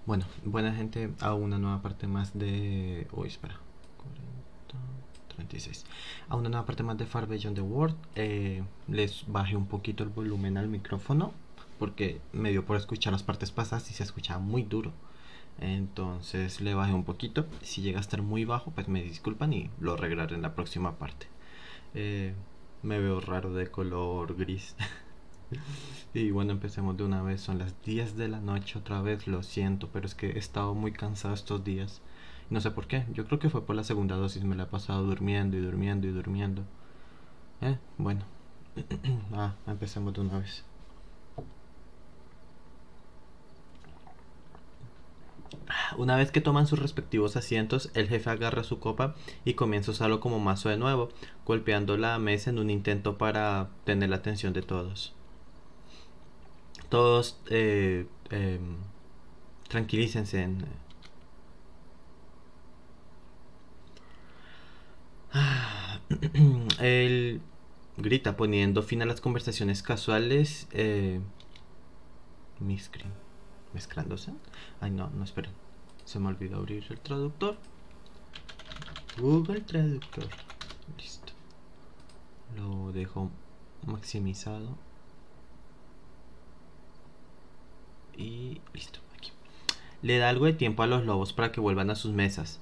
Bueno, buena gente, a una nueva parte más de... Uy, espera. 40, 36. A una nueva parte más de Far Beyond the World. Les bajé un poquito el volumen al micrófono porque me dio por escuchar las partes pasadas y se escuchaba muy duro. Entonces le bajé un poquito. Si llega a estar muy bajo, pues me disculpan y lo arreglaré en la próxima parte. Eh, Me veo raro de color gris. Y bueno, empecemos de una vez. Son las 10 de la noche otra vez. Lo siento, pero es que he estado muy cansado estos días. No sé por qué. Yo creo que fue por la segunda dosis. Me la he pasado durmiendo y durmiendo y durmiendo. Bueno. Empecemos de una vez. Una vez que toman sus respectivos asientos, el jefe agarra su copa y comienza a usarlo como mazo de nuevo, golpeando la mesa en un intento para tener la atención de todos. Todos tranquilícense. Él grita poniendo fin a las conversaciones casuales. Miscrin. Mezclándose. Ay, no, no, esperen. Se me olvidó abrir el traductor. Google Traductor. Listo. Lo dejo maximizado. Y listo. Aquí. Le da algo de tiempo a los lobos para que vuelvan a sus mesas.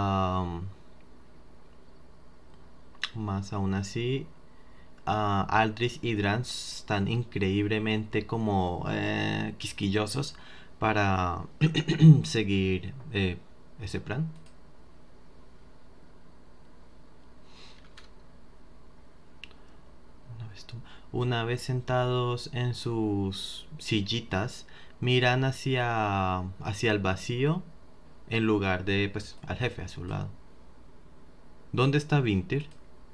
Más aún así, Aldrich y Drans están increíblemente como quisquillosos para seguir ese plan. Una vez sentados en sus sillitas, miran hacia el vacío en lugar de pues al jefe a su lado. ¿Dónde está Vinter?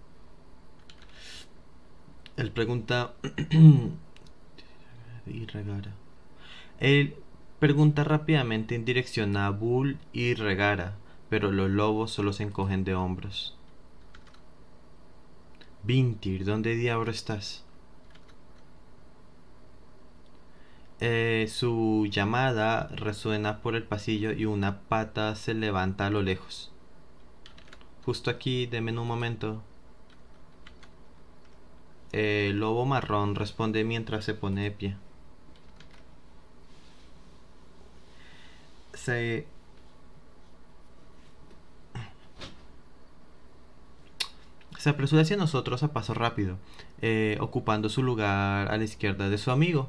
Él pregunta y Regara. Él pregunta rápidamente en dirección a Bull y Regara, pero los lobos solo se encogen de hombros. Vintir, ¿dónde diablo estás? Su llamada resuena por el pasillo y una pata se levanta a lo lejos. Justo aquí, deme un momento. El lobo marrón responde mientras se pone de pie. Se Se apresura hacia nosotros a paso rápido, ocupando su lugar a la izquierda de su amigo.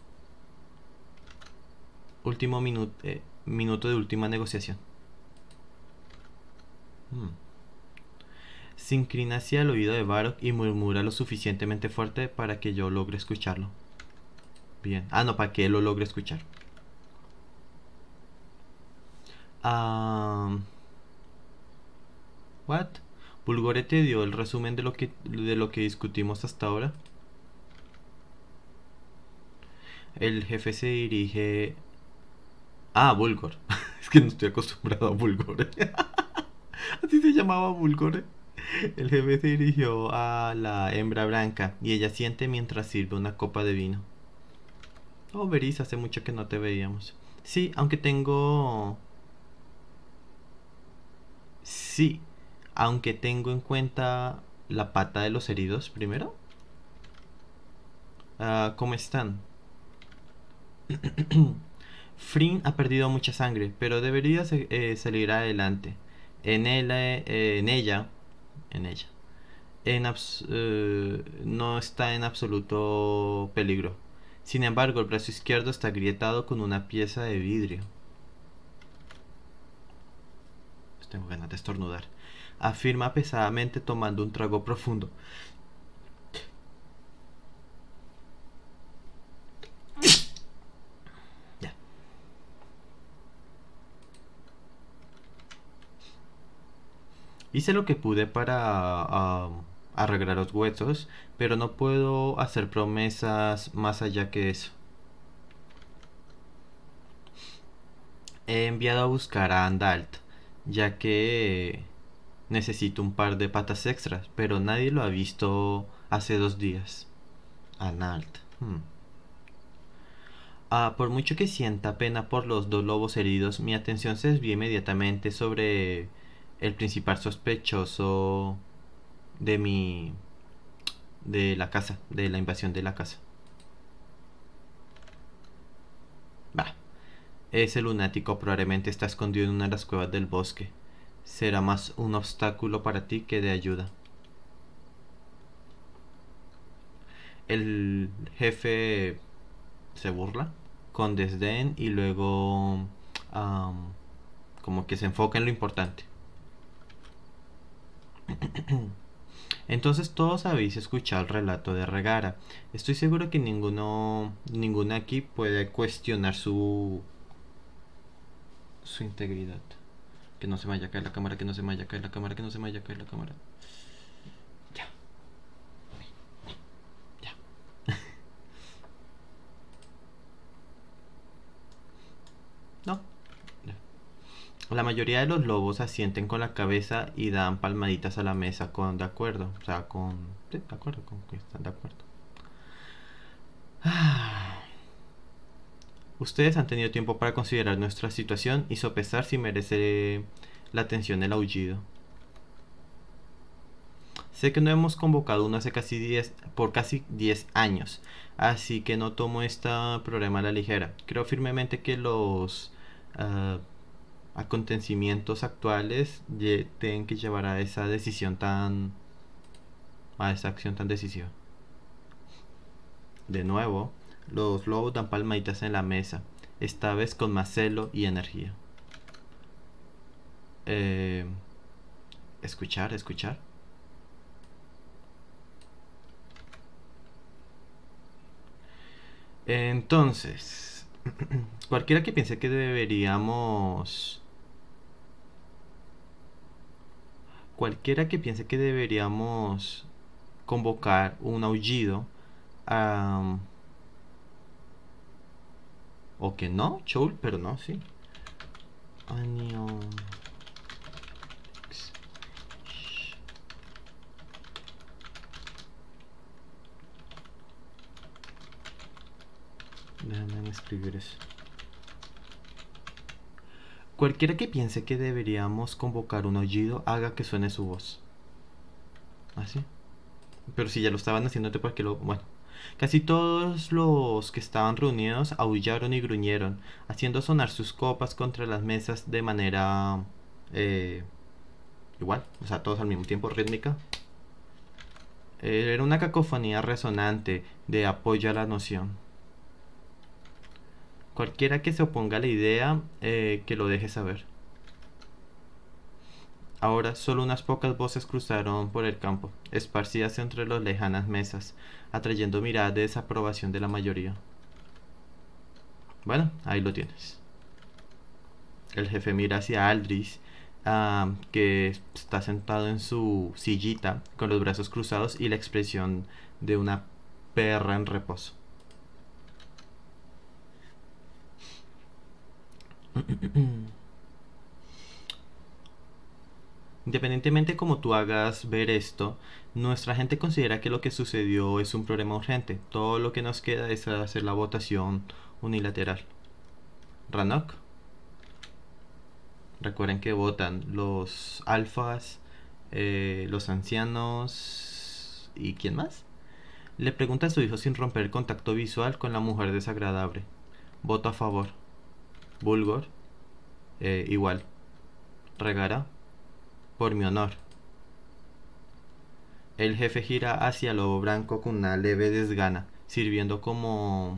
Último minuto de última negociación. Hmm. Se inclina hacia el oído de Barok y murmura lo suficientemente fuerte para que yo logre escucharlo. Bien. No, para que él lo logre escuchar. Ah... What? Bulgore te dio el resumen de lo que discutimos hasta ahora. El jefe se dirige... Bulgor. Es que no estoy acostumbrado a Bulgore. Así se llamaba Bulgore. El jefe se dirigió a la hembra blanca y ella siente mientras sirve una copa de vino. Oh, Beris, hace mucho que no te veíamos. Sí, aunque tengo... Sí, aunque tengo en cuenta la pata de los heridos primero. ¿Cómo están? Frin ha perdido mucha sangre, pero debería salir adelante. En ella, en ella, no está en absoluto peligro. Sin embargo, el brazo izquierdo está agrietado con una pieza de vidrio. Pues tengo ganas de estornudar. Afirma pesadamente tomando un trago profundo. Ya. Hice lo que pude para arreglar los huesos, pero no puedo hacer promesas más allá que eso. He enviado a buscar a Andalt, ya que necesito un par de patas extras, pero nadie lo ha visto hace 2 días. Andalt. Por mucho que sienta pena por los dos lobos heridos, mi atención se desvía inmediatamente sobre el principal sospechoso de de la casa, de la invasión de la casa. Bah, ese lunático probablemente está escondido en una de las cuevas del bosque. Será más un obstáculo para ti que de ayuda. El jefe se burla con desdén y luego como que se enfoca en lo importante. Entonces todos habéis escuchado el relato de Regara. Estoy seguro que ninguno aquí puede cuestionar su integridad. Que no se me vaya a caer la cámara, que no se me vaya a caer la cámara, que no se me vaya a caer la cámara. Ya. Ya. No. La mayoría de los lobos asienten con la cabeza y dan palmaditas a la mesa con de acuerdo. O sea, con... Sí, de acuerdo, con que están de acuerdo. Ustedes han tenido tiempo para considerar nuestra situación y sopesar si merece la atención el aullido. Sé que no hemos convocado uno hace por casi 10 años, así que no tomo este problema a la ligera. Creo firmemente que los acontecimientos actuales tienen que llevar a esa decisión a esa acción tan decisiva. De nuevo, los lobos dan palmaditas en la mesa, esta vez con más celo y energía. Escuchar. Entonces, cualquiera que piense que deberíamos convocar un aullido, o que no, Choul, pero no, sí. Anion. Déjame escribir eso. Cualquiera que piense que deberíamos convocar un aullido, haga que suene su voz. ¿Así? Pero si ya lo estaban haciendo, porque lo... Bueno. Casi todos los que estaban reunidos aullaron y gruñeron, haciendo sonar sus copas contra las mesas de manera igual, o sea, todos al mismo tiempo, rítmica. Era una cacofonía resonante de apoyo a la noción. Cualquiera que se oponga a la idea, que lo deje saber. Ahora solo unas pocas voces cruzaron por el campo, esparcidas entre las lejanas mesas, atrayendo miradas de desaprobación de la mayoría. Bueno, ahí lo tienes. El jefe mira hacia Aldris, que está sentado en su sillita con los brazos cruzados y la expresión de una perra en reposo. Independientemente como tú hagas ver esto, nuestra gente considera que lo que sucedió es un problema urgente. Todo lo que nos queda es hacer la votación unilateral. Ranok. Recuerden que votan los alfas, los ancianos y ¿quién más? Le pregunta a su hijo sin romper el contacto visual con la mujer desagradable. Voto a favor. Bulgor. Igual. Regara. Por mi honor. El jefe gira hacia el lobo blanco con una leve desgana, sirviendo como...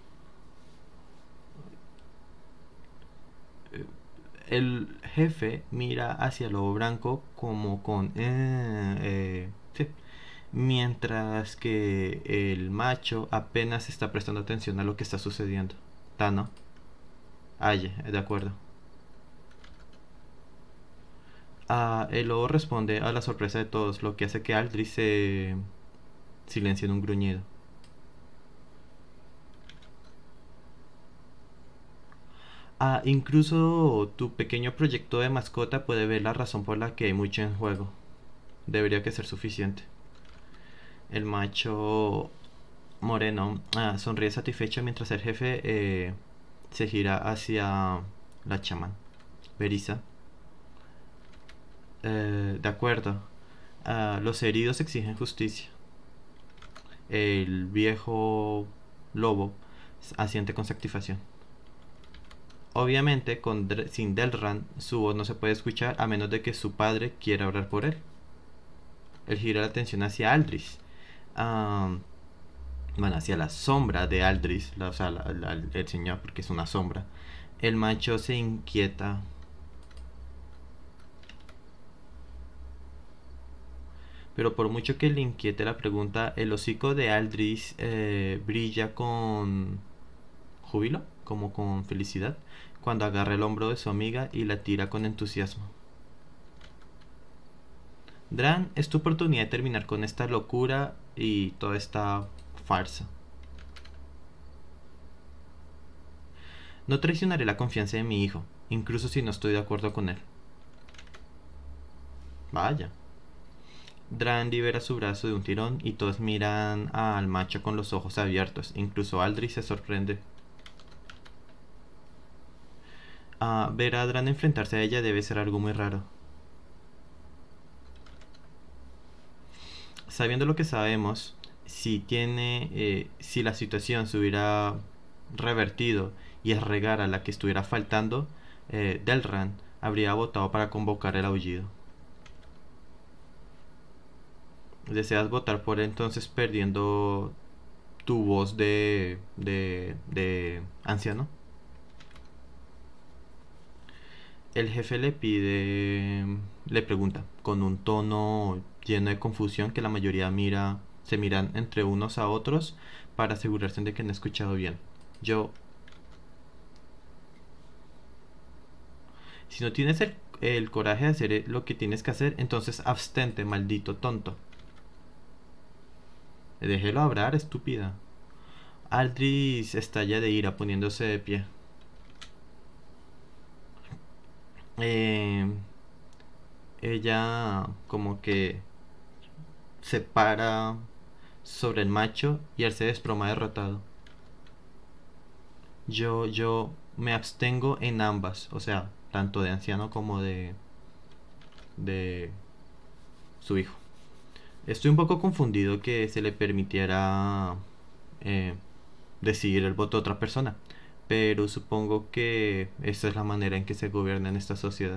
El jefe mira hacia el lobo blanco como con... sí. Mientras que el macho apenas está prestando atención a lo que está sucediendo. Tano. Aye, de acuerdo. El lobo responde a la sorpresa de todos, lo que hace que Aldris se silencie en un gruñido. Incluso tu pequeño proyecto de mascota puede ver la razón por la que hay mucho en juego. Debería que ser suficiente. El macho Moreno sonríe satisfecho mientras el jefe se gira hacia la chamán. Berisa. De acuerdo. Los heridos exigen justicia. El viejo lobo asiente con satisfacción. Obviamente, sin Delran, su voz no se puede escuchar a menos de que su padre quiera orar por él. Él gira la atención hacia Aldris. Bueno, hacia la sombra de Aldris, o sea, el señor, porque es una sombra. El macho se inquieta. Pero por mucho que le inquiete la pregunta, el hocico de Aldris brilla con júbilo, como con felicidad, cuando agarra el hombro de su amiga y la tira con entusiasmo. Dran, es tu oportunidad de terminar con esta locura y toda esta farsa. No traicionaré la confianza de mi hijo, incluso si no estoy de acuerdo con él. Vaya. Dran libera su brazo de un tirón y todos miran al macho con los ojos abiertos. Incluso Aldris se sorprende. Ver a Dran enfrentarse a ella debe ser algo muy raro. Sabiendo lo que sabemos, si la situación se hubiera revertido y es Regar a la que estuviera faltando, Delran habría votado para convocar el aullido. ¿Deseas votar por él entonces perdiendo tu voz de anciano? El jefe le pregunta con un tono lleno de confusión que la mayoría se miran entre unos a otros para asegurarse de que han escuchado bien. Si no tienes el coraje de hacer lo que tienes que hacer, entonces abstente, maldito tonto. Déjelo hablar, estúpida. Aldris estalla de ira poniéndose de pie. Ella como que se para sobre el macho y él se desploma derrotado. Yo me abstengo en ambas, o sea, tanto de anciano como de su hijo. Estoy un poco confundido que se le permitiera decidir el voto de otra persona, pero supongo que esa es la manera en que se gobierna en esta sociedad.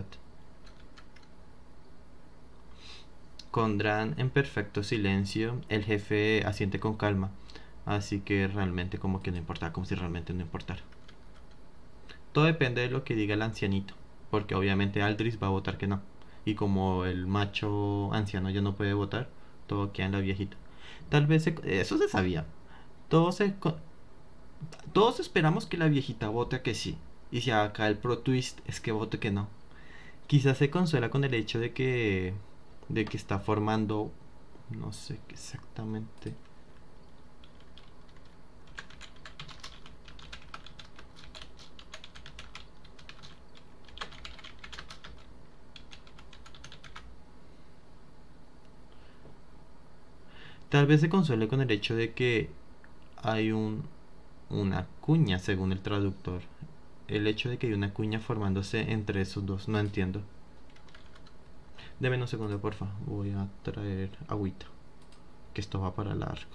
Con Dran en perfecto silencio, el jefe asiente con calma, así que realmente como que no importa, como si realmente no importara. Todo depende de lo que diga el ancianito, porque obviamente Aldris va a votar que no, y como el macho anciano ya no puede votar, todo queda en la viejita. Tal vez eso se sabía. Todos, todos esperamos que la viejita vote que sí, y si acá el pro twist es que vote que no. Quizás se consuela con el hecho de que está formando, no sé qué exactamente. Tal vez se consuele con el hecho de que hay una cuña, según el traductor. El hecho de que hay una cuña formándose entre esos dos, no entiendo. Deme un segundo, porfa. Voy a traer agüita, que esto va para largo.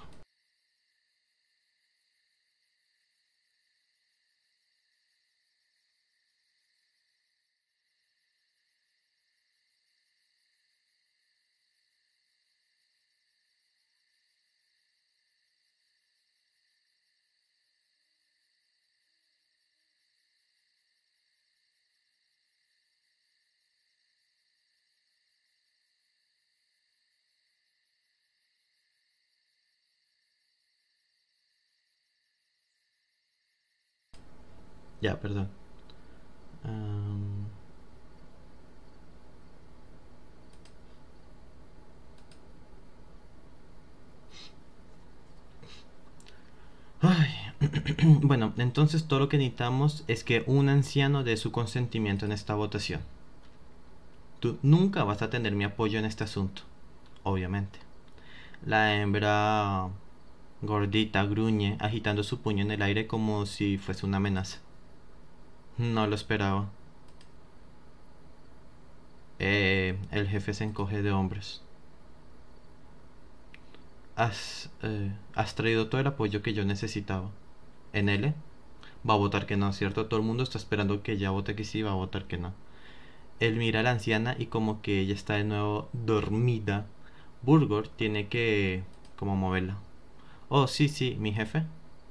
Ya, perdón. Um, Ay. Bueno, entonces todo lo que necesitamos es que un anciano dé su consentimiento en esta votación. Tú nunca vas a tener mi apoyo en este asunto, obviamente. La hembra Gordita gruñe, agitando su puño en el aire como si fuese una amenaza. No lo esperaba. El jefe se encoge de hombros. Has traído todo el apoyo que yo necesitaba. ¿En L? Va a votar que no, ¿cierto? Todo el mundo está esperando que ella vote que sí, va a votar que no. Él mira a la anciana y como que ella está de nuevo dormida, Burgor tiene que como moverla. Oh, sí, sí, mi jefe.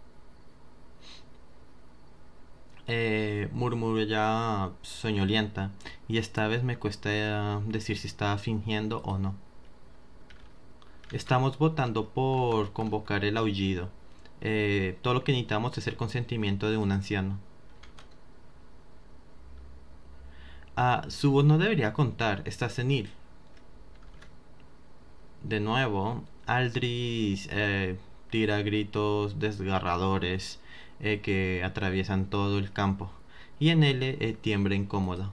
Murmura soñolienta y esta vez me cuesta decir si estaba fingiendo o no. Estamos votando por convocar el aullido. Todo lo que necesitamos es el consentimiento de un anciano. Su voz no debería contar, está senil. De nuevo, Aldris tira gritos desgarradores que atraviesan todo el campo. Y en él tiembla incómoda.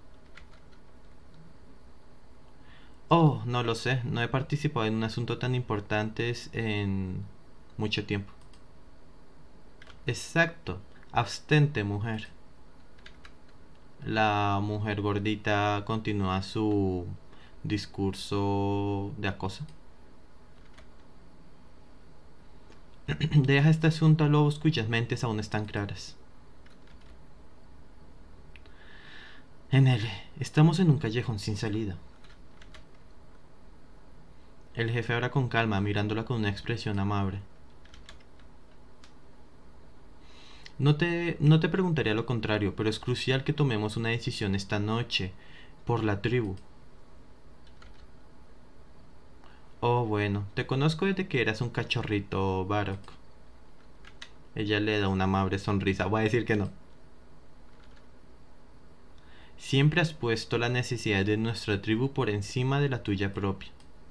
Oh, no lo sé, no he participado en un asunto tan importante en mucho tiempo. Exacto, abstente, mujer. La mujer gordita continúa su discurso de acoso. Deja este asunto a lobos cuyas mentes aún están claras. En él, estamos en un callejón sin salida. El jefe habla con calma, mirándola con una expresión amable. No te preguntaría lo contrario, pero es crucial que tomemos una decisión esta noche, por la tribu. Oh, bueno, te conozco desde que eras un cachorrito, Barock. Ella le da una amable sonrisa. Voy a decir que no. Siempre has puesto la necesidad de nuestra tribu por encima de la tuya propia.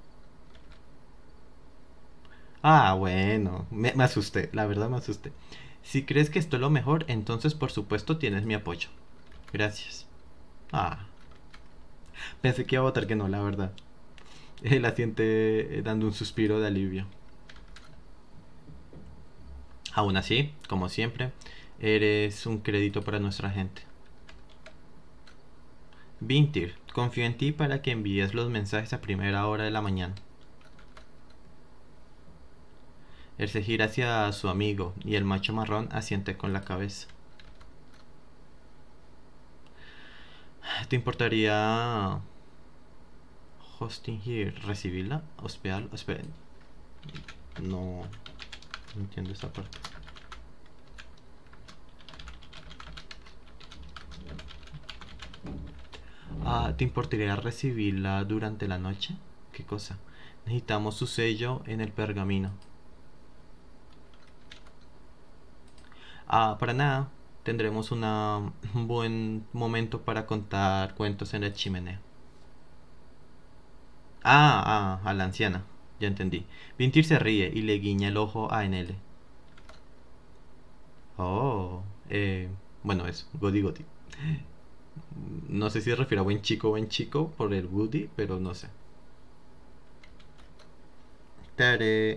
Bueno, me asusté, la verdad me asusté. Si crees que esto es lo mejor, entonces por supuesto tienes mi apoyo. Gracias. Ah, pensé que iba a votar que no, la verdad. Él asiente dando un suspiro de alivio. Aún así, como siempre, eres un crédito para nuestra gente. Vintir, confío en ti para que envíes los mensajes a primera hora de la mañana. Él se gira hacia su amigo y el macho marrón asiente con la cabeza. ¿Te importaría hosting here? ¿Recibirla? ¿Hospedarla? Esperen. No entiendo esa parte. ¿Te importaría recibirla durante la noche? ¿Qué cosa? Necesitamos su sello en el pergamino. Para nada. Tendremos un buen momento para contar cuentos en la chimenea. A la anciana. Ya entendí. Vintir se ríe y le guiña el ojo a Enele. Oh, bueno, eso, Godi Godi. No sé si se refiere a buen chico por el Woody, pero no sé. Te haré,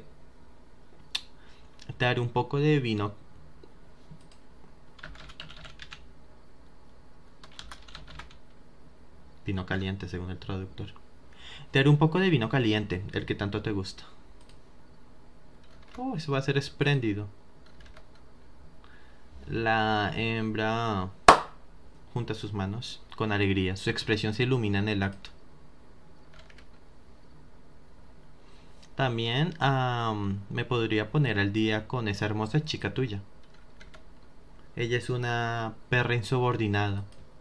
te haré un poco de vino. Vino caliente, según el traductor. Te haré un poco de vino caliente, el que tanto te gusta. Oh, eso va a ser espléndido. La hembra junta sus manos con alegría. Su expresión se ilumina en el acto. También me podría poner al día con esa hermosa chica tuya. Ella es una perra insubordinada.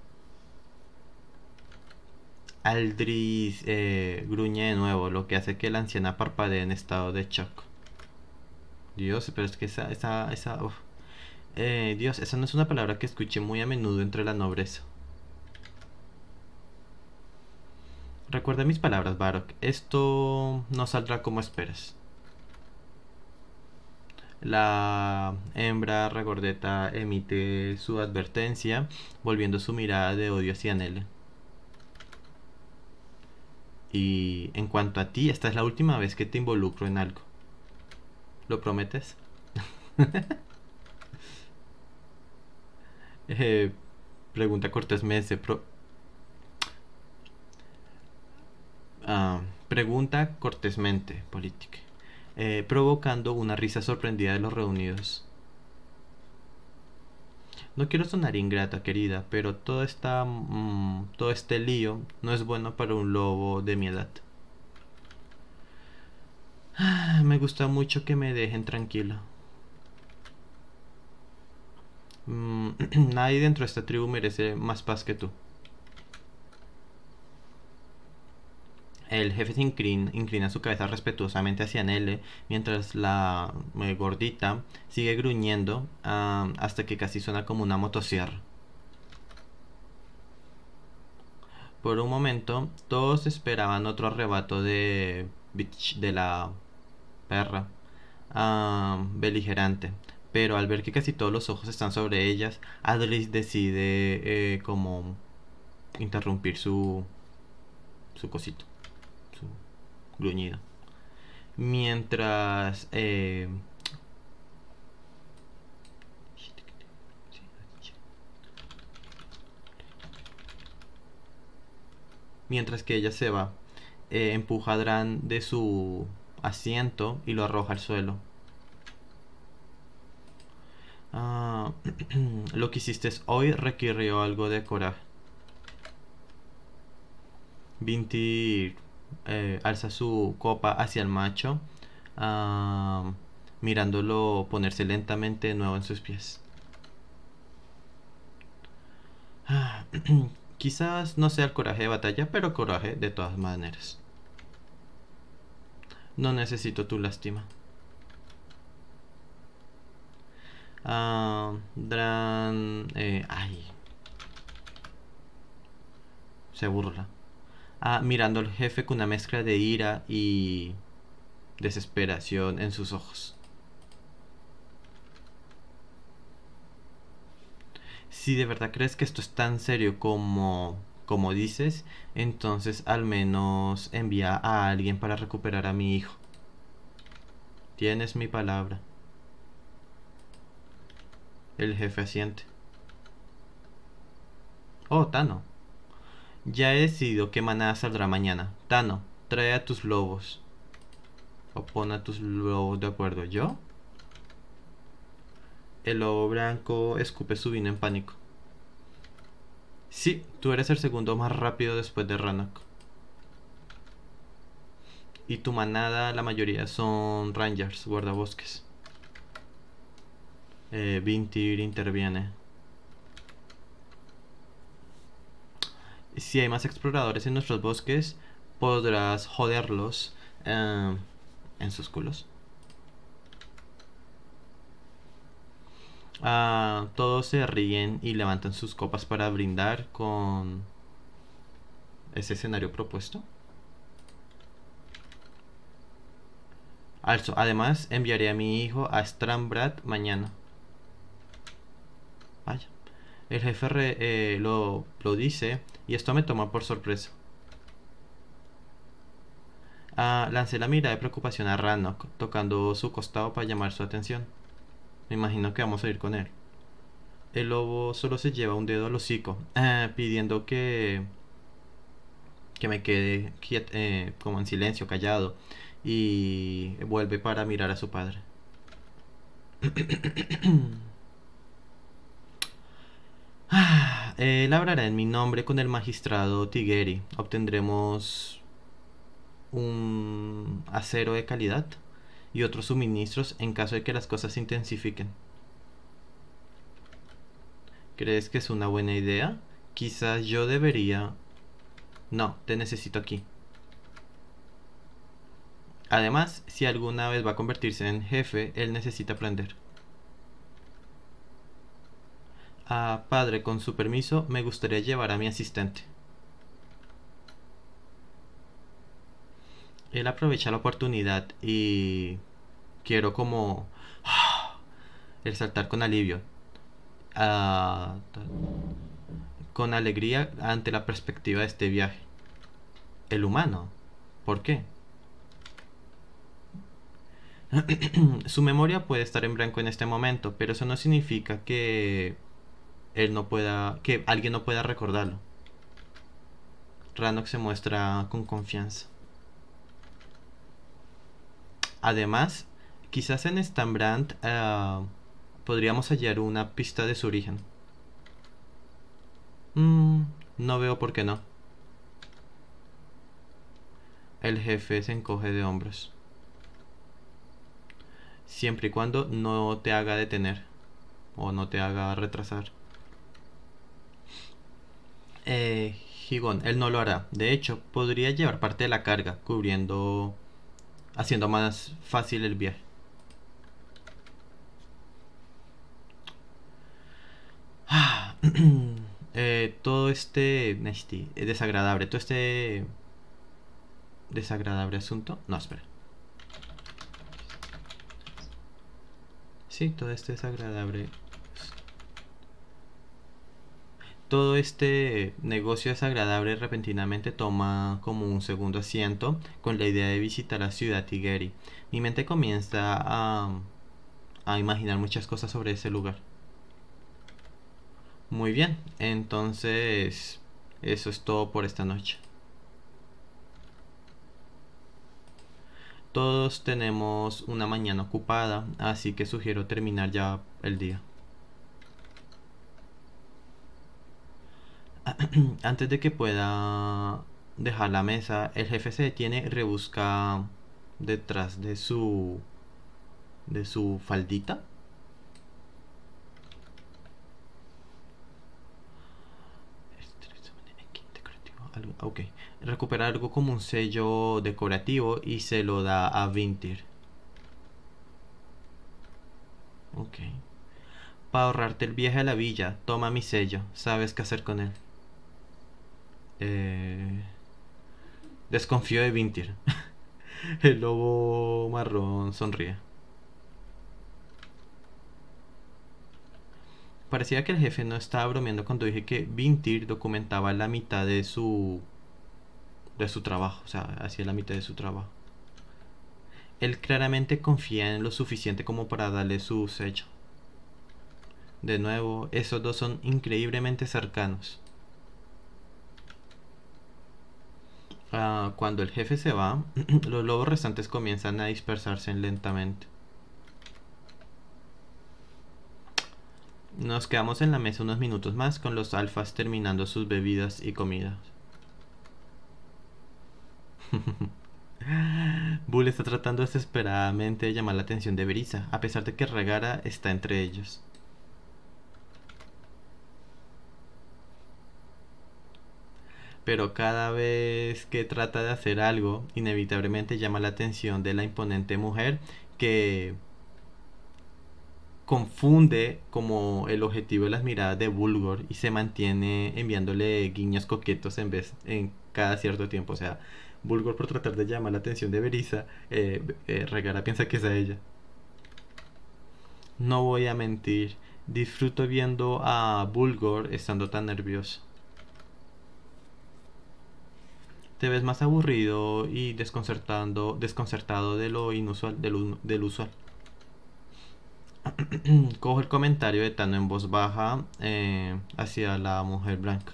Aldris gruñe de nuevo, lo que hace que la anciana parpadee en estado de shock. Dios, pero es que uf. Dios, esa no es una palabra que escuché muy a menudo entre la nobleza. Recuerda mis palabras, Barock. Esto no saldrá como esperas. La hembra regordeta emite su advertencia, volviendo su mirada de odio hacia Nele. Y en cuanto a ti, esta es la última vez que te involucro en algo. ¿Lo prometes? Eh, pregunta cortésmente. Pregunta cortésmente, política. Provocando una risa sorprendida de los reunidos. No quiero sonar ingrata, querida, pero todo este lío no es bueno para un lobo de mi edad. Me gusta mucho que me dejen tranquila. Nadie dentro de esta tribu merece más paz que tú. El jefe se inclina su cabeza respetuosamente hacia Nele, mientras la gordita sigue gruñendo hasta que casi suena como una motosierra. Por un momento, todos esperaban otro arrebato de la perra beligerante, pero al ver que casi todos los ojos están sobre ellas, Adris decide como interrumpir su cosito, su gruñido. Mientras mientras que ella se va, empuja a Dran de su asiento y lo arroja al suelo. Lo que hiciste hoy requirió algo de coraje. Vinti alza su copa hacia el macho, mirándolo ponerse lentamente de nuevo en sus pies. Quizás no sea el coraje de batalla, pero coraje de todas maneras. No necesito tu lástima. Dran... ay. Se burla. Mirando al jefe con una mezcla de ira y desesperación en sus ojos. Si de verdad crees que esto es tan serio como dices, entonces al menos envía a alguien para recuperar a mi hijo. Tienes mi palabra. El jefe asiente. Oh, Tano. Ya he decidido qué manada saldrá mañana. Tano, trae a tus lobos. O pon a tus lobos de acuerdo. ¿Yo? El lobo blanco escupe su vino en pánico. Sí, tú eres el segundo más rápido después de Rannoch. Y tu manada, la mayoría son rangers, guardabosques. Vintir interviene. Si hay más exploradores en nuestros bosques, podrás joderlos en sus culos. Todos se ríen y levantan sus copas para brindar con ese escenario propuesto. Además, enviaré a mi hijo a Stranbrad mañana. Vaya. El jefe lo dice y esto me toma por sorpresa. Lancé la mirada de preocupación a Rannoch, tocando su costado para llamar su atención. Me imagino que vamos a ir con él. El lobo solo se lleva un dedo al hocico, pidiendo que me quede como en silencio, callado, y vuelve para mirar a su padre. Él hablará en mi nombre con el magistrado Tigeri. Obtendremos un acero de calidad y otros suministros en caso de que las cosas se intensifiquen. ¿Crees que es una buena idea? Quizás yo debería... No, te necesito aquí. Además, si alguna vez va a convertirse en jefe, él necesita aprender. Padre, con su permiso, me gustaría llevar a mi asistente. Él aprovecha la oportunidad y quiero como el saltar con alivio, con alegría ante la perspectiva de este viaje. El humano, ¿por qué? Su memoria puede estar en blanco en este momento, pero eso no significa que él no pueda, que alguien no pueda recordarlo. Rannoch se muestra con confianza. Además, quizás en Stambrand podríamos hallar una pista de su origen. No veo por qué no. El jefe se encoge de hombros. Siempre y cuando no te haga detener o no te haga retrasar. Gigón, él no lo hará. De hecho, podría llevar parte de la carga, haciendo más fácil el viaje. Todo este desagradable asunto. No, espera. Sí, todo este negocio desagradable repentinamente toma como un segundo asiento con la idea de visitar la ciudad Tigeri. Mi mente comienza a imaginar muchas cosas sobre ese lugar. Muy bien, entonces eso es todo por esta noche. Todos tenemos una mañana ocupada, así que sugiero terminar ya el día. Antes de que pueda dejar la mesa, el jefe se detiene y rebusca detrás de su faldita. Ok, recupera algo como un sello decorativo y se lo da a Vintir. Ok. Para ahorrarte el viaje a la villa, toma mi sello. ¿Sabes qué hacer con él? Desconfío de Vintir. El lobo marrón sonríe. Parecía que el jefe no estaba bromeando cuando dije que Vintir documentaba la mitad de su trabajo, o sea, hacía la mitad de su trabajo. Él claramente confía en lo suficiente como para darle su sello. De nuevo, esos dos son increíblemente cercanos. Cuando el jefe se va, los lobos restantes comienzan a dispersarse lentamente. Nos quedamos en la mesa unos minutos más con los alfas terminando sus bebidas y comidas. Bull está tratando desesperadamente de llamar la atención de Berisa, a pesar de que Regara está entre ellos. Pero cada vez que trata de hacer algo, inevitablemente llama la atención de la imponente mujer que confunde como el objetivo de las miradas de Bulgor y se mantiene enviándole guiños coquetos en cada cierto tiempo. O sea, Bulgor por tratar de llamar la atención de Berisa, Regara piensa que es a ella. No voy a mentir, disfruto viendo a Bulgor estando tan nervioso. Te ves más aburrido y desconcertado de lo inusual, del usual. Cojo el comentario de Tano en voz baja hacia la mujer blanca.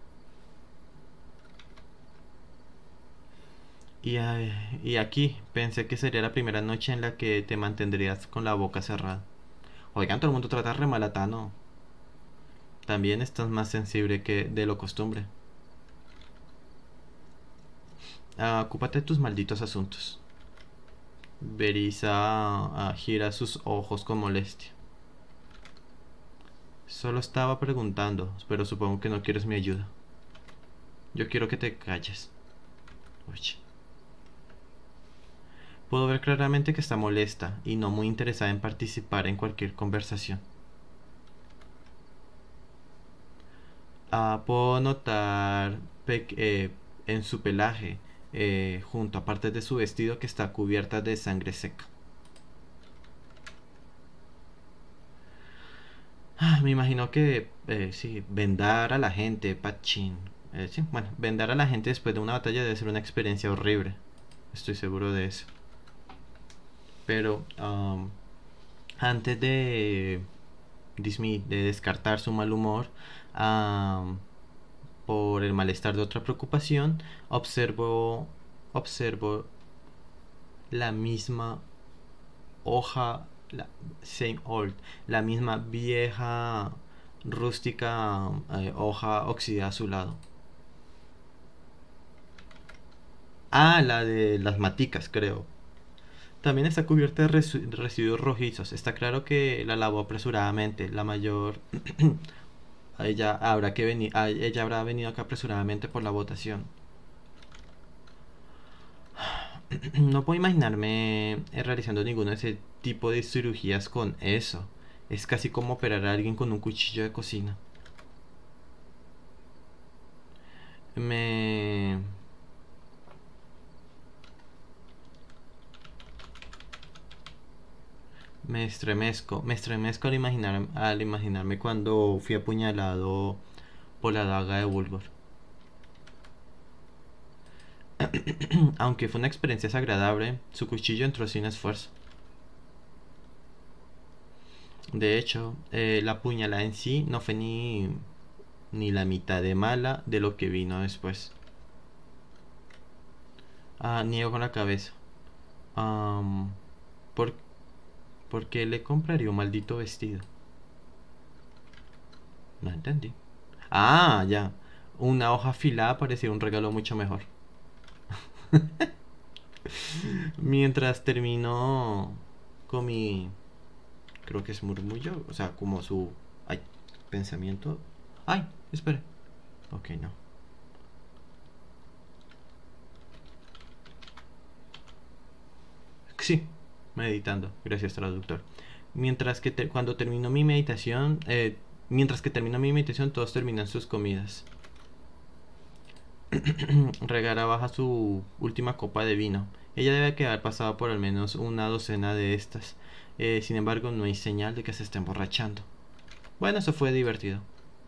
Y aquí pensé que sería la primera noche en la que te mantendrías con la boca cerrada. Oigan, todo el mundo trata re mal a Tano. También estás más sensible que de lo costumbre. Ocúpate de tus malditos asuntos. Berisa gira sus ojos con molestia. Solo estaba preguntando, pero supongo que no quieres mi ayuda. Yo quiero que te calles. Oye. Puedo ver claramente que está molesta y no muy interesada en participar en cualquier conversación. Puedo notar en su pelaje, junto a partes de su vestido, que está cubierta de sangre seca. Me imagino que sí, vendar a la gente, Pachín. Sí, bueno, vendar a la gente después de una batalla debe ser una experiencia horrible. Estoy seguro de eso. pero antes de de descartar su mal humor am, por el malestar de otra preocupación, observo la misma hoja, same old, la misma vieja rústica hoja oxidada a su lado. Ah, la de las maticas, creo. También está cubierta de residuos rojizos. Está claro que la lavó apresuradamente. La mayor ella habrá venido acá apresuradamente por la votación. No puedo imaginarme realizando ninguno de ese tipo de cirugías con eso. Es casi como operar a alguien con un cuchillo de cocina. Me... me estremezco al imaginarme cuando fui apuñalado por la daga de Bulgor. Aunque fue una experiencia desagradable, su cuchillo entró sin esfuerzo. De hecho, la puñalada en sí no fue ni la mitad de mala de lo que vino después. Niego con la cabeza. Um, ¿por, ¿Por qué le compraría un maldito vestido? No entendí. Ah, ya. Una hoja afilada parecía un regalo mucho mejor. Mientras terminó con mi... Creo que es murmullo. O sea, como su... Ay, pensamiento. Ay, espere. Ok, no. Sí, meditando. Gracias, traductor. Cuando terminó mi meditación... mientras que terminó mi meditación, todos terminan sus comidas. Regara baja su última copa de vino. Ella debe quedar pasada por al menos una docena de estas. Sin embargo, no hay señal de que se esté emborrachando. Bueno, eso fue divertido.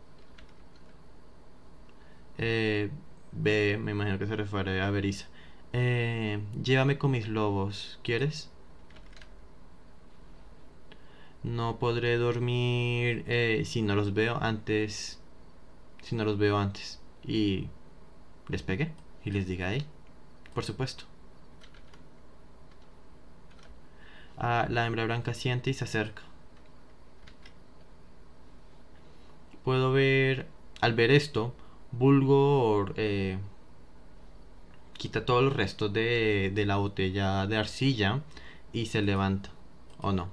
Me imagino que se refiere a Berisa. Llévame con mis lobos, ¿quieres? No podré dormir si no los veo antes. Si no los veo antes. Y les pegué y les diga ahí. Por supuesto. La hembra blanca siente y se acerca. Puedo ver, al ver esto, Bulgor quita todos los restos de la botella de arcilla y se levanta. ¿O no?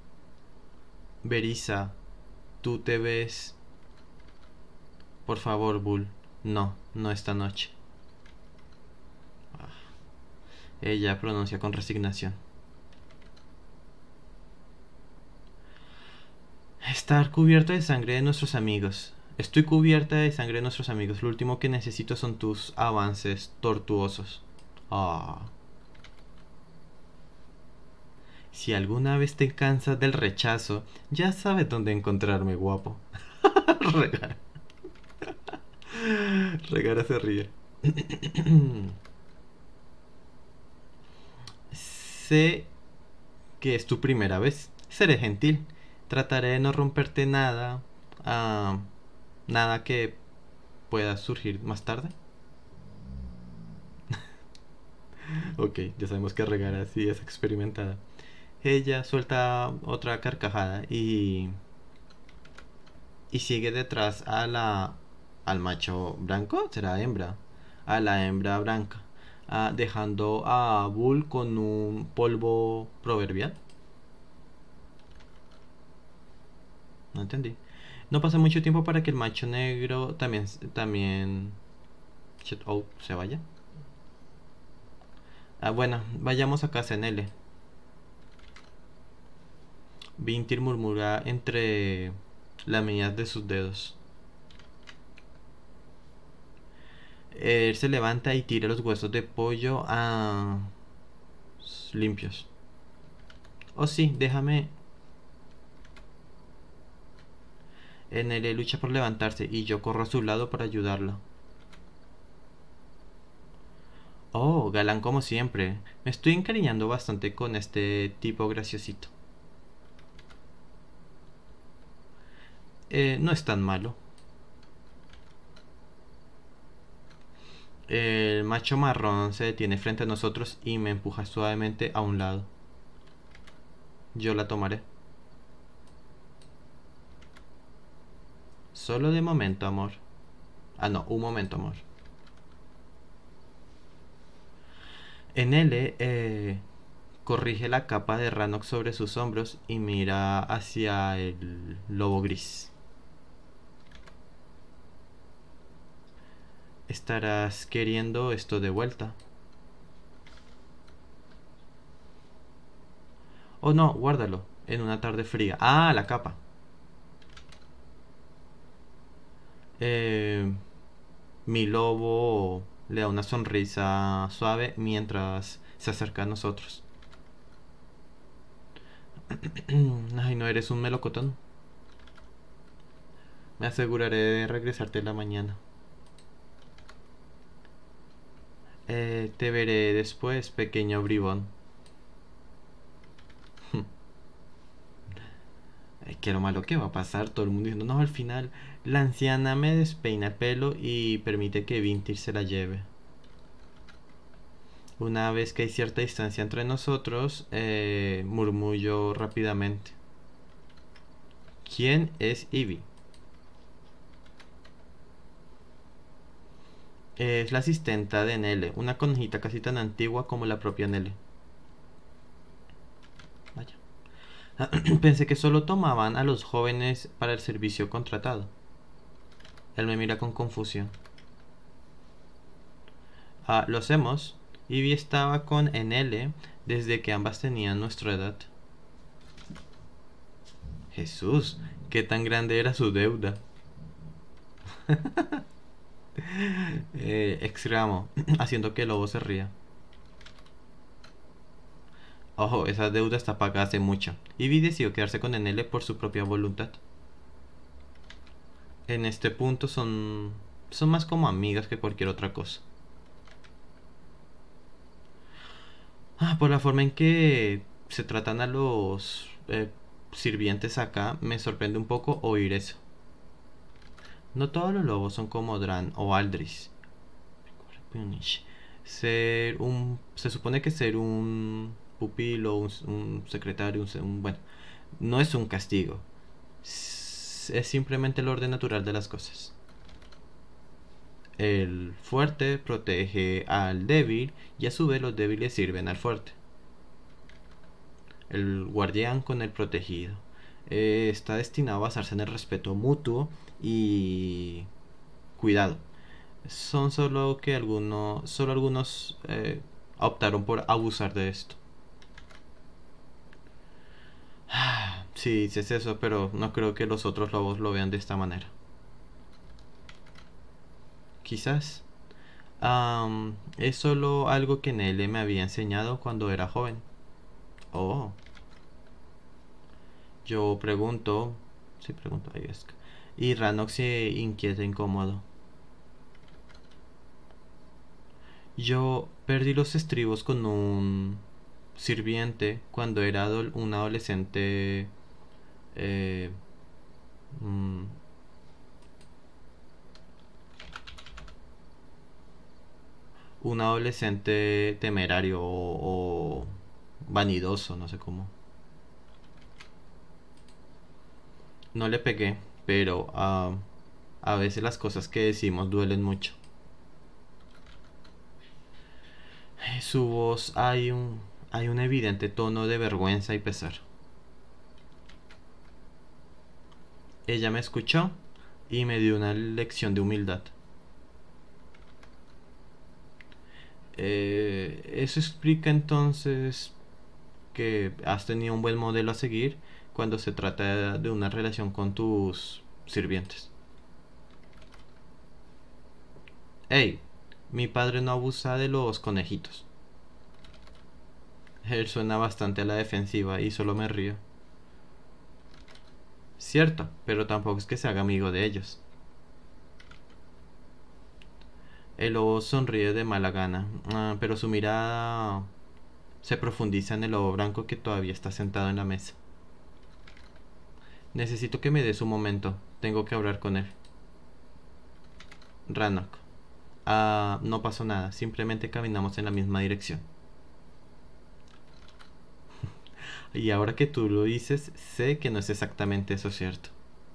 Berisa, tú te ves... Por favor, Bull. No, no esta noche. Ella pronuncia con resignación. Estar cubierto de sangre de nuestros amigos. Estoy cubierta de sangre de nuestros amigos. Lo último que necesito son tus avances tortuosos. Si alguna vez te cansas del rechazo, ya sabes dónde encontrarme, guapo. Regara. Regara se ríe. Sé que es tu primera vez. Seré gentil. Trataré de no romperte nada. Nada que pueda surgir más tarde. Ok, ya sabemos que Regara sí es experimentada. Ella suelta otra carcajada y sigue detrás al macho blanco, será hembra, a la hembra blanca, dejando a Bull con un polvo proverbial. No entendí. No pasa mucho tiempo para que el macho negro también se vaya. Bueno, vayamos a casa en L. Vintir murmura entre las medidas de sus dedos. Él se levanta y tira los huesos de pollo limpios. Oh sí, déjame. En él lucha por levantarse y yo corro a su lado para ayudarlo. Oh, galán como siempre. Me estoy encariñando bastante con este tipo graciosito. No es tan malo. El macho marrón se detiene frente a nosotros y me empuja suavemente a un lado. Yo la tomaré. Solo de momento, amor. Ah, no, un momento, amor. En L, corrige la capa de Rannoch sobre sus hombros y mira hacia el lobo gris. Estarás queriendo esto de vuelta. Oh no, guárdalo. En una tarde fría. Ah, la capa. Eh, Mi lobo le da una sonrisa suave mientras se acerca a nosotros. Ay, no eres un melocotón. Me aseguraré de regresarte en la mañana. Te veré después, pequeño bribón. Ay, qué lo malo que va a pasar. Todo el mundo diciendo, no, al final la anciana me despeina el pelo y permite que Vintir se la lleve. Una vez que hay cierta distancia entre nosotros, murmullo rápidamente. ¿Quién es Ivy? Es la asistenta de Nele, una conejita casi tan antigua como la propia Nele. Vaya. Pensé que solo tomaban a los jóvenes para el servicio contratado. Él me mira con confusión. Ah, lo hacemos. Ivy estaba con Enele desde que ambas tenían nuestra edad. Jesús, qué tan grande era su deuda. Exclamo, haciendo que el lobo se ría. Ojo, esa deuda está pagada hace mucho. Ivy decidió quedarse con Enele por su propia voluntad. En este punto son más como amigas que cualquier otra cosa. Por la forma en que se tratan a los sirvientes acá, me sorprende un poco oír eso. No todos los lobos son como Dran o Aldris. Se supone que ser un pupilo, un secretario, bueno, no es un castigo. Es simplemente el orden natural de las cosas. El fuerte protege al débil y a su vez los débiles sirven al fuerte. El guardián con el protegido. Está destinado a basarse en el respeto mutuo y cuidado. Solo algunos optaron por abusar de esto. Sí, dices eso, pero no creo que los otros lobos lo vean de esta manera. Quizás. Es solo algo que Nele me había enseñado cuando era joven. Oh. Yo pregunto. Sí, pregunto. Ahí es. Y Rannoch se inquieta incómodo. Yo perdí los estribos con un sirviente cuando era un adolescente. Eh, mm, un adolescente temerario o vanidoso, no sé cómo. No le pegué, pero a veces las cosas que decimos duelen mucho. Su voz hay un evidente tono de vergüenza y pesar. Ella me escuchó y me dio una lección de humildad. Eso explica entonces que has tenido un buen modelo a seguir cuando se trata de una relación con tus sirvientes. Hey, mi padre no abusa de los conejitos. Él suena bastante a la defensiva y solo me río. Cierto, pero tampoco es que se haga amigo de ellos. El lobo sonríe de mala gana, pero su mirada se profundiza en el lobo blanco que todavía está sentado en la mesa. Necesito que me des un momento. Tengo que hablar con él. Rannoch. No pasó nada. Simplemente caminamos en la misma dirección. Y ahora que tú lo dices, sé que no es exactamente eso cierto.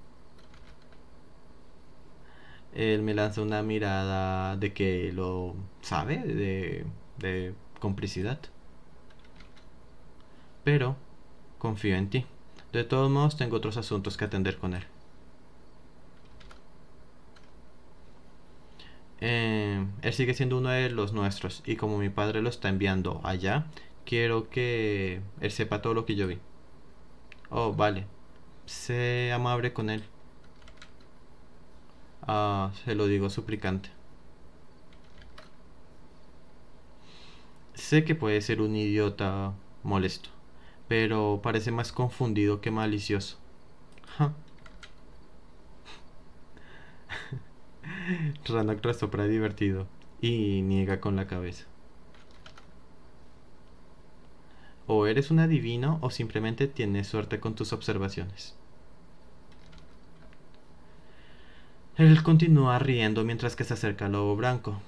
Él me lanza una mirada de que lo sabe, de complicidad. Pero confío en ti. De todos modos, tengo otros asuntos que atender con él. Él sigue siendo uno de los nuestros y como mi padre lo está enviando allá, quiero que él sepa todo lo que yo vi. Oh, vale. Sé amable con él. Se lo digo suplicante. Sé que puede ser un idiota molesto, pero parece más confundido que malicioso. Ja. Rannoch resopla divertido y niega con la cabeza. O eres un adivino o simplemente tienes suerte con tus observaciones. Él continúa riendo mientras que se acerca al lobo blanco.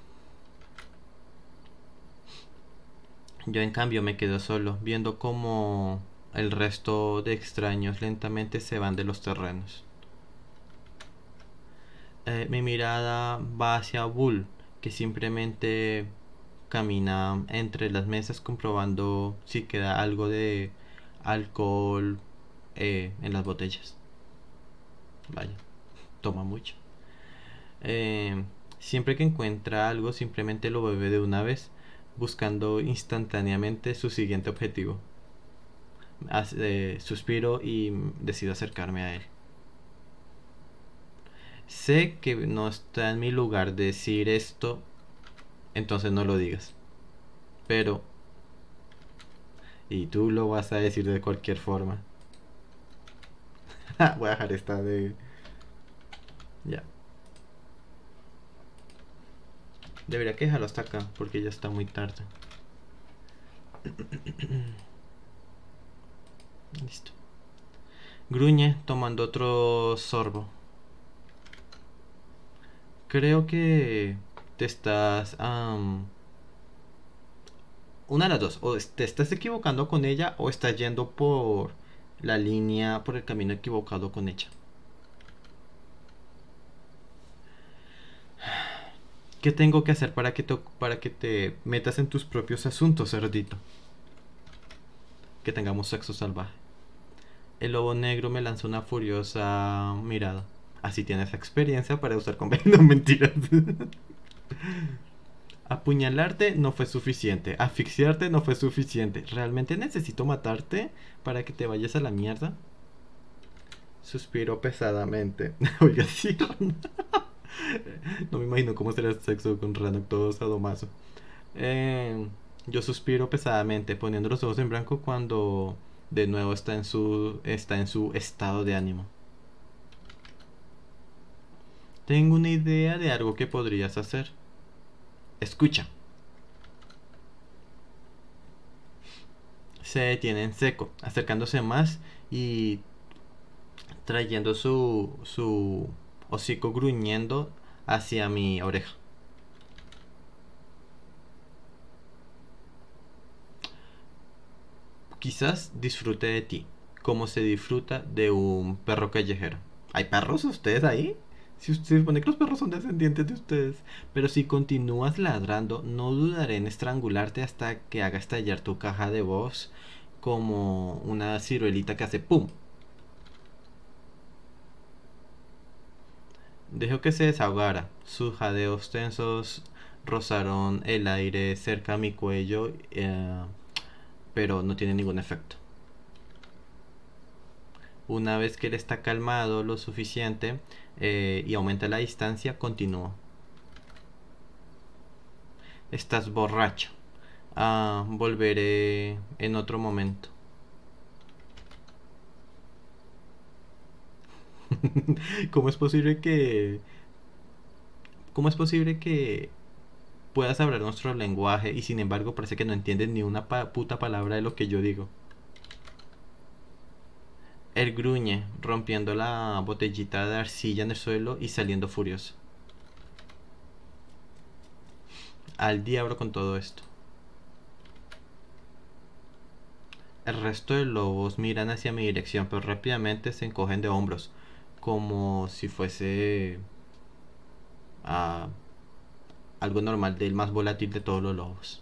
Yo en cambio me quedo solo, viendo cómo el resto de extraños lentamente se van de los terrenos. Mi mirada va hacia Bull, que simplemente camina entre las mesas comprobando si queda algo de alcohol en las botellas. Vaya, toma mucho. Eh, Siempre que encuentra algo simplemente lo bebe de una vez, buscando instantáneamente su siguiente objetivo. Suspiro y decido acercarme a él. Sé que no está en mi lugar decir esto, entonces no lo digas. Pero, y tú lo vas a decir de cualquier forma. Voy a dejar esta de... Ya. Debería que dejarlo hasta acá, porque ya está muy tarde. Listo. Gruñe tomando otro sorbo. Creo que te estás... una de las dos. O te estás equivocando con ella o estás yendo por la línea, por el camino equivocado con ella. ¿Qué tengo que hacer para que te metas en tus propios asuntos, cerdito? Que tengamos sexo salvaje. El lobo negro me lanzó una furiosa mirada. Así tienes experiencia para usar con... No, mentiras. Apuñalarte no fue suficiente. Asfixiarte no fue suficiente. ¿Realmente necesito matarte para que te vayas a la mierda? Suspiro pesadamente. Oiga, sí. No me imagino cómo será el sexo con Rannoch todo sadomaso. Yo suspiro pesadamente, poniendo los ojos en blanco cuando de nuevo está en su estado de ánimo. Tengo una idea de algo que podrías hacer. Escucha. Se detiene en seco, acercándose más y trayendo su hocico gruñendo hacia mi oreja. Quizás disfrute de ti, como se disfruta de un perro callejero. ¿Hay perros ustedes ahí? Si usted se supone que los perros son descendientes de ustedes. Pero si continúas ladrando, no dudaré en estrangularte hasta que haga estallar tu caja de voz como una ciruelita que hace ¡pum! Dejó que se desahogara. Sus jadeos tensos rozaron el aire cerca a mi cuello, pero no tiene ningún efecto. Una vez que él está calmado lo suficiente y aumenta la distancia, continúo. Estás borracho. Volveré en otro momento. ¿Cómo es posible que... ¿Cómo es posible que puedas hablar nuestro lenguaje y sin embargo parece que no entiendes ni una puta palabra de lo que yo digo. Él gruñe, rompiendo la botellita de arcilla en el suelo y saliendo furioso. Al diablo con todo esto. El resto de lobos miran hacia mi dirección, pero rápidamente se encogen de hombros, como si fuese ah, algo normal del más volátil de todos los lobos.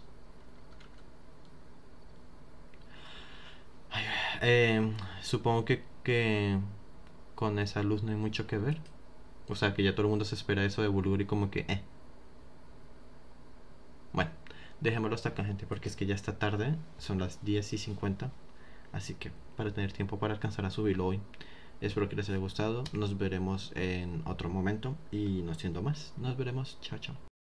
Supongo que con esa luz no hay mucho que ver. O sea, que ya todo el mundo se espera eso de Bulgur y como que. Bueno, dejémoslo hasta acá, gente, porque es que ya está tarde. Son las 10:50. Así que para tener tiempo para alcanzar a subirlo hoy. Espero que les haya gustado. Nos veremos en otro momento. Y no siendo más, nos veremos. Chao, chao.